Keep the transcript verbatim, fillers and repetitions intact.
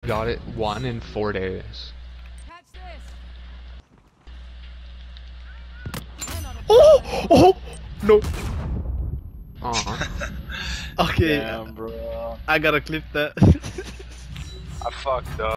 got it one in four days. Oh! Oh! No. Aw. Okay, Damn, bro. I gotta clip that. I fucked up.